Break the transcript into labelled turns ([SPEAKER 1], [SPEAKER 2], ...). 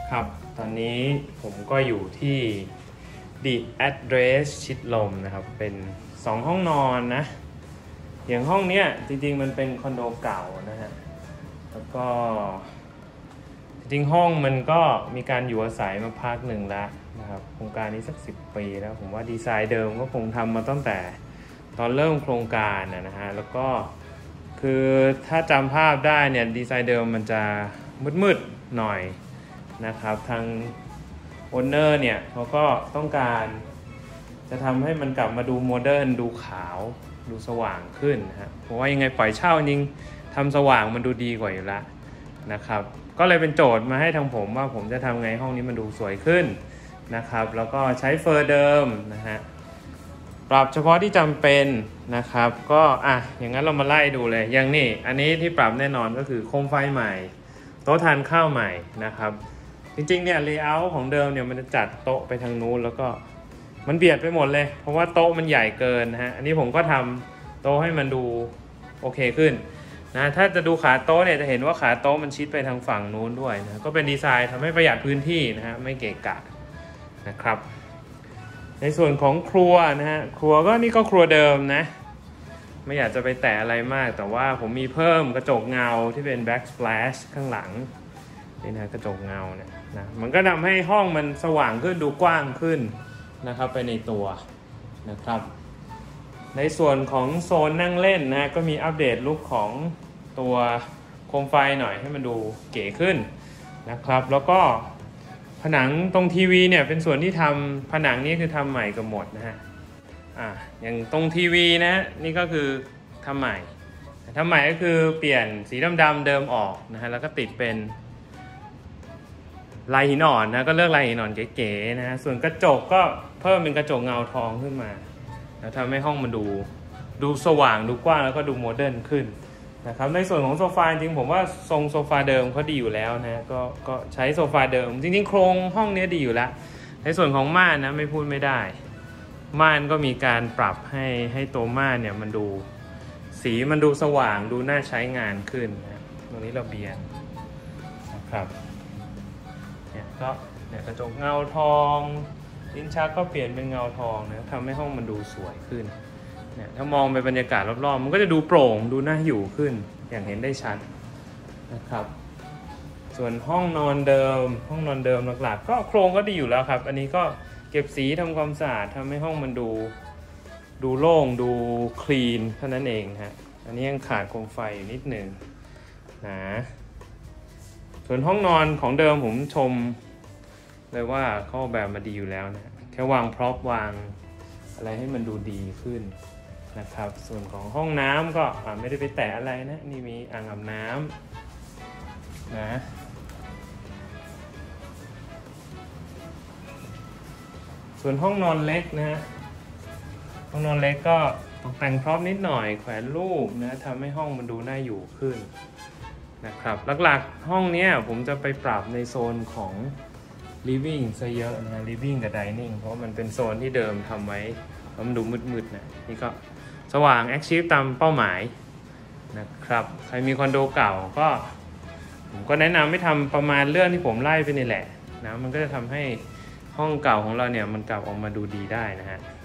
[SPEAKER 1] ครับตอนนี้ผมก็อยู่ที่ The Address ชิดลมนะครับเป็น2ห้องนอนนะอย่างห้องเนี้ยจริงๆมันเป็นคอนโดเก่านะฮะแล้วก็จริงๆห้องมันก็มีการอยู่อาศัยมาพักหนึ่งแล้วนะครับโครงการนี้สัก10 ปีแล้วผมว่าดีไซน์เดิมก็คงทำมาตั้งแต่ตอนเริ่มโครงการนะฮะแล้วก็คือถ้าจำภาพได้เนี่ยดีไซน์เดิมมันจะมืดๆหน่อยนะครับทางโอนเนอร์เนี่ยเขาก็ต้องการจะทำให้มันกลับมาดูโมเดิร์นดูขาวดูสว่างขึ้นนะฮะเพราะว่ายังไงปล่อยเช่าจริงทำสว่างมันดูดีกว่าอยู่แล้วนะครับก็เลยเป็นโจทย์มาให้ทางผมว่าผมจะทำไงห้องนี้มันดูสวยขึ้นนะครับแล้วก็ใช้เฟอร์เดิมนะฮะปรับเฉพาะที่จำเป็นนะครับก็อย่างนั้นเรามาไล่ดูเลยอย่างนี้อันนี้ที่ปรับแน่นอนก็คือโคมไฟใหม่โต๊ะทานข้าวใหม่นะครับจริงๆเนี่ยเลเยอร์ของเดิมเนี่ยมันจะจัดโต๊ะไปทางนู้นแล้วก็มันเบียดไปหมดเลยเพราะว่าโต๊ะมันใหญ่เกินนะฮะอันนี้ผมก็ทำโต๊ะให้มันดูโอเคขึ้นนะถ้าจะดูขาโต๊ะเนี่ยจะเห็นว่าขาโต๊ะมันชิดไปทางฝั่งนู้นด้วยนะก็เป็นดีไซน์ทำให้ประหยัดพื้นที่นะฮะไม่เกะกะนะครับในส่วนของครัวนะฮะครัวก็นี่ก็ครัวเดิมนะไม่อยากจะไปแตะอะไรมากแต่ว่าผมมีเพิ่มกระจกเงาที่เป็น backsplash ข้างหลังนี่นะกระจกเงาเนี่ยนะมันก็ทำให้ห้องมันสว่างขึ้นดูกว้างขึ้นนะครับไปในตัวนะครับในส่วนของโซนนั่งเล่นนะก็มีอัปเดตลุคของตัวโคมไฟหน่อยให้มันดูเก๋ขึ้นนะครับแล้วก็ผนังตรงทีวีเนี่ยเป็นส่วนที่ทำผนังนี้คือทำใหม่กับหมดนะฮะอย่างตรงทีวีนะนี่ก็คือทำใหม่ก็คือเปลี่ยนสีดำๆเดิมออกนะฮะแล้วก็ติดเป็นลายหินอ่อนนะก็เลือกลายหินอ่อนเก๋ๆนะส่วนกระจกก็เพิ่มเป็นกระจกเงาทองขึ้นมาแล้วทำให้ห้องมันดูสว่างดูกว้างแล้วก็ดูโมเดิร์นขึ้นนะครับในส่วนของโซฟาจริงผมว่าทรงโซฟาเดิมเขาดีอยู่แล้วนะก็ใช้โซฟาเดิมจริงๆโครงห้องนี้ดีอยู่แล้วในส่วนของม่านนะไม่พูดไม่ได้ม่านก็มีการปรับให้ตัวม่านเนี่ยมันดูสีมันดูสว่างดูน่าใช้งานขึ้นนะตรงนี้ระเบียงนะครับก็เนี่ยกระจกเงาทองลิ้นชักก็เปลี่ยนเป็นเงาทองนะทำให้ห้องมันดูสวยขึ้นเนี่ยถ้ามองไปบรรยากาศรอบๆมันก็จะดูโปร่งดูน่าอยู่ขึ้นอย่างเห็นได้ชัดนะครับส่วนห้องนอนเดิมหลักๆก็โครงก็ดีอยู่แล้วครับอันนี้ก็เก็บสีทำความสะอาดทำให้ห้องมันดูโล่งดูคลีนเท่านั้นเองฮะอันนี้ยังขาดโคมไฟอยู่นิดหนึ่งนะส่วนห้องนอนของเดิมผมชมเลยว่าเขาแบบมาดีอยู่แล้วนะแค่วางพร็อพวางอะไรให้มันดูดีขึ้นนะครับส่วนของห้องน้ำก็ไม่ได้ไปแตะอะไรนะนี่มีอ่างอาบน้ำนะส่วนห้องนอนเล็กนะฮะห้องนอนเล็กก็ตกแต่งพร็อพนิดหน่อยแขวนรูปนะทำให้ห้องมันดูน่าอยู่ขึ้นนะครับหลักๆห้องนี้ผมจะไปปรับในโซนของ living ซะเยอะนะ living กับ dining เพราะมันเป็นโซนที่เดิมทำไว้แล้วมันดูมืดๆนะนี่ก็สว่าง achieve ตามเป้าหมายนะครับใครมีคอนโดเก่าก็ผมก็แนะนำให้ทำประมาณเรื่องที่ผมไล่ไปนี่แหละนะมันก็จะทำให้ห้องเก่าของเราเนี่ยมันกลับออกมาดูดีได้นะฮะ